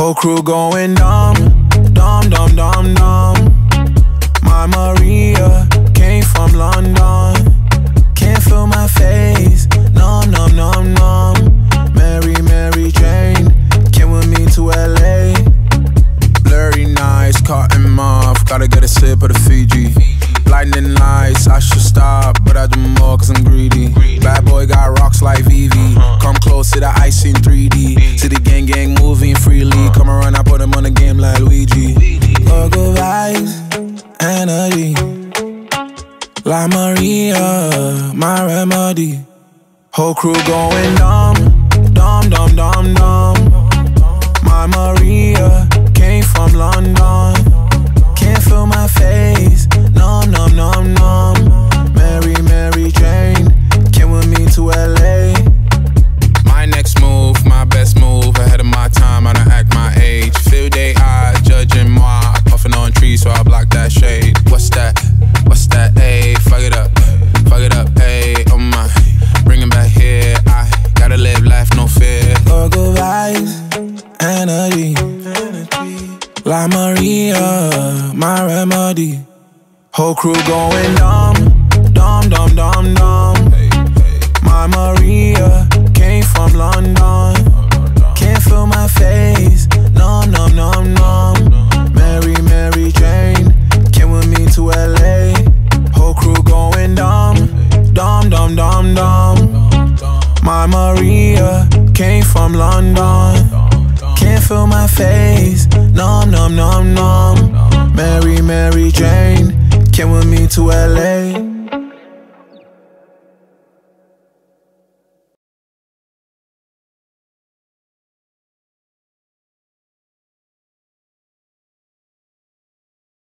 Whole crew going dumb, dumb, dumb, dumb, dumb. My Maria came from London. Can't feel my face, numb, numb, numb, numb. Mary, Mary Jane came with me to LA. Blurry nights, caught in moth, gotta get a sip of the Fiji. Lightning lights, I should stop, but I do more cause I'm greedy. Bad boy got rocks like Vivi. Come close to the ice in 3D. See the gang gang moving freely. Come around, I put him on the game like Luigi. Local vibes, energy. La Maria, my remedy. Whole crew going dumb, dumb, dumb, dumb, dumb. My Maria came from London. Can't feel my face, numb, numb, numb, numb. Mary, Mary Jane came with me to LA. My next move, my best move. Ahead of my time, I don't act my age. Feel they eyes judging moi. Puffing on trees, so I block that shade. What's that? What's that? Ayy, fuck it up, ayy, oh my. Bring it back here, I gotta live life, no fear. Local vibes, energy. La Maria, my remedy. Whole crew going dumb, dumb, dumb, dumb, dumb. My Maria came from London. Can't feel my face, numb, numb, numb, numb. Mary, Mary Jane came with me to LA. Whole crew going dumb, dumb, dumb, dumb, dumb. My Maria came from London. Can't feel my face, numb, numb, numb, numb. Mary, Mary Jane came with me to LA.